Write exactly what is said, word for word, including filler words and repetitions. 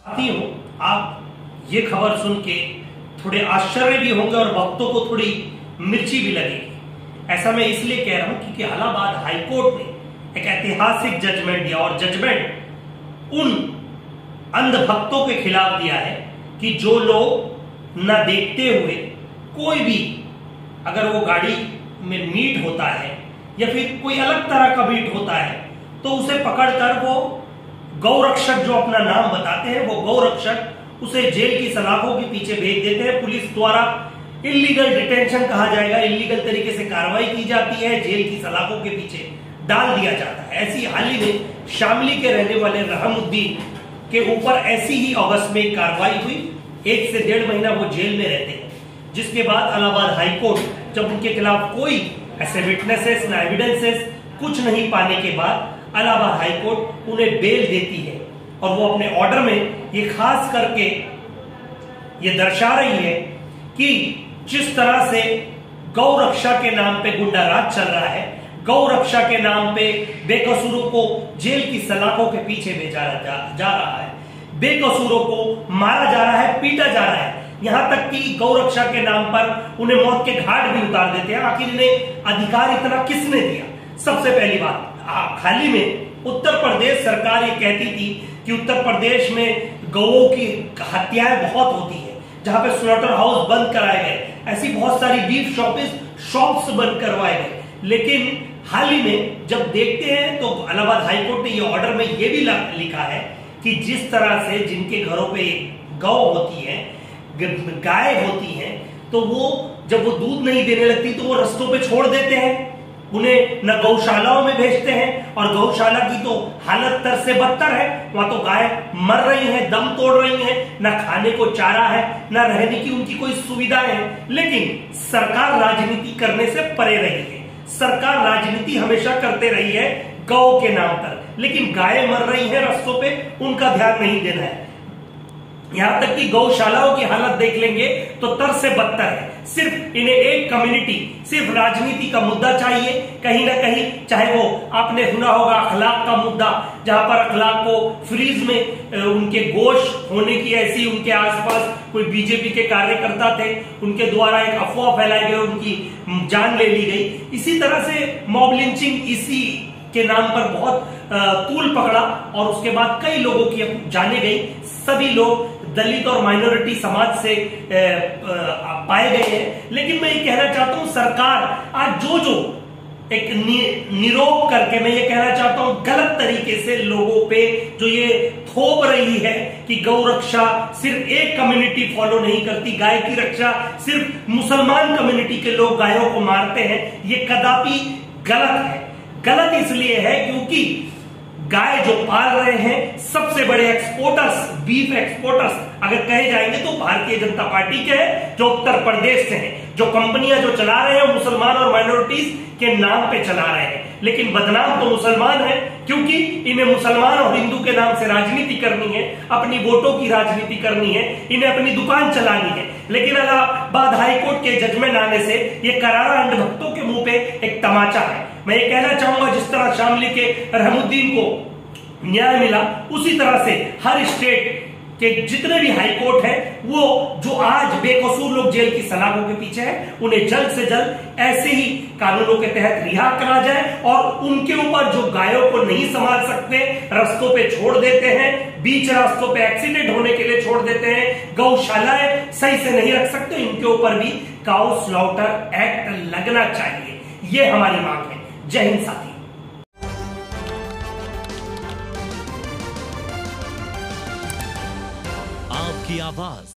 हूं, आप ये खबर सुन के थोड़े आश्चर्य भी होंगे और भक्तों को थोड़ी मिर्ची भी लगेगी। ऐसा मैं इसलिए कह रहा हूं क्योंकि इलाहाबाद हाईकोर्ट ने एक ऐतिहासिक जजमेंट दिया और जजमेंट उन अंध भक्तों के खिलाफ दिया है कि जो लोग न देखते हुए कोई भी अगर वो गाड़ी में मीट होता है या फिर कोई अलग तरह का मीट होता है तो उसे पकड़कर वो गौरक्षक जो अपना नाम बताते हैं वो गौरक्षक उसे जेल की सलाखों के पीछे भेज देते हैं। पुलिस द्वारा इलीगल डिटेंशन कहा जाएगा, इलीगल तरीके से कार्रवाई की जाती है, जेल की सलाखों के पीछे डाल दिया जाता है। ऐसी हाल ही में शामली के रहने वाले रहमुद्दीन के ऊपर ऐसी ही अगस्त में कार्रवाई हुई। एक से डेढ़ महीना वो जेल में रहते हैं, जिसके बाद इलाहाबाद हाईकोर्ट जब उनके खिलाफ कोई ऐसे विटनेसेस ना एविडेंसेस कुछ नहीं पाने के बाद इलाहाबाद हाईकोर्ट उन्हें बेल देती है और वो अपने ऑर्डर में ये खास करके ये दर्शा रही है कि जिस तरह से गौ रक्षा के नाम पे गुंडा राज चल रहा है, गौ रक्षा के नाम पे बेकसूरों को जेल की सलाखों के पीछे भेजा जा, जा रहा है, बेकसूरों को मारा जा रहा है, पीटा जा रहा है, यहां तक कि गौ रक्षा के नाम पर उन्हें मौत के घाट भी उतार देते हैं। आखिर इन्हें अधिकार इतना किसने दिया? सबसे पहली बात, हाल ही में उत्तर प्रदेश सरकार ये कहती थी कि उत्तर प्रदेश में गौओं की हत्याएं बहुत होती है, जहां पे स्लॉटर हाउस बंद कराए गए, ऐसी बहुत सारी बीफ शॉपिस शॉप्स बंद करवाए गए। लेकिन हाल ही में जब देखते हैं तो इलाहाबाद हाईकोर्ट ने ये ऑर्डर में ये भी लिखा है कि जिस तरह से जिनके घरों पे गौ होती है, गाय होती है, तो वो जब वो दूध नहीं देने लगती तो वो रास्तों पे छोड़ देते हैं, उन्हें न गौशालाओं में भेजते हैं और गौशाला की तो हालत तर से बदतर है। वहां तो गाय मर रही हैं, दम तोड़ रही हैं, न खाने को चारा है, न रहने की उनकी कोई सुविधा है। लेकिन सरकार राजनीति करने से परे रही है, सरकार राजनीति हमेशा करते रही है गौ के नाम पर, लेकिन गायें मर रही हैं रास्तों पे, उनका ध्यान नहीं देना है। यहां तक कि गौशालाओं की हालत देख लेंगे तो तर से बदतर है। सिर्फ इन्हें एक कम्युनिटी, सिर्फ राजनीति का मुद्दा चाहिए, कहीं ना कहीं, चाहे वो आपने सुना होगा अखलाक का मुद्दा, जहां पर अखलाक को फ्रीज में उनके गोश्त होने की ऐसी उनके आसपास कोई बीजेपी के कार्यकर्ता थे, उनके द्वारा एक अफवाह फैलाई गई, उनकी जान ले ली गई। इसी तरह से मॉब लिंचिंग इसी के नाम पर बहुत तूल पकड़ा और उसके बाद कई लोगों की जाने गई। सभी लोग दलित और माइनॉरिटी समाज से पाए गए हैं। लेकिन मैं ये कहना चाहता हूं, सरकार आज जो जो एक निरोप करके मैं ये कहना चाहता हूं गलत तरीके से लोगों पे जो ये थोप रही है कि गौ रक्षा सिर्फ एक कम्युनिटी फॉलो नहीं करती, गाय की रक्षा सिर्फ मुसलमान कम्युनिटी के लोग गायों को मारते हैं, ये कदापि गलत है। गलत इसलिए है क्योंकि गाय जो पाल रहे हैं, सबसे बड़े एक्सपोर्टर्स, बीफ एक्सपोर्टर्स अगर कहे जाएंगे तो भारतीय जनता पार्टी के हैं, जो उत्तर प्रदेश से हैं। जो कंपनियां जो चला रहे हैं मुसलमान और माइनॉरिटीज के नाम पे चला रहे हैं, लेकिन बदनाम तो मुसलमान है, क्योंकि इन्हें मुसलमान और हिंदू के नाम से राजनीति करनी है, अपनी वोटों की राजनीति करनी है, इन्हें अपनी दुकान चलानी है। लेकिन इलाहाबाद हाईकोर्ट के जजमेंट आने से ये करारा अंध भक्तों के मुंह पे एक तमाचा है। मैं ये कहना चाहूंगा, जिस तरह शामली के रहमुद्दीन को न्याय मिला, उसी तरह से हर स्टेट के जितने भी हाई कोर्ट है, वो जो आज बेकसूर लोग जेल की सलाखों के पीछे हैं, उन्हें जल्द से जल्द ऐसे ही कानूनों के तहत रिहा करा जाए और उनके ऊपर जो गायों को नहीं संभाल सकते, रास्तों पे छोड़ देते हैं, बीच रास्तों पे एक्सीडेंट होने के लिए छोड़ देते हैं, गौशालाएं सही से नहीं रख सकते, इनके ऊपर भी काउ स्लॉटर एक्ट लगना चाहिए। ये हमारी मांग है। जय हिंद साथी। आपकी आवाज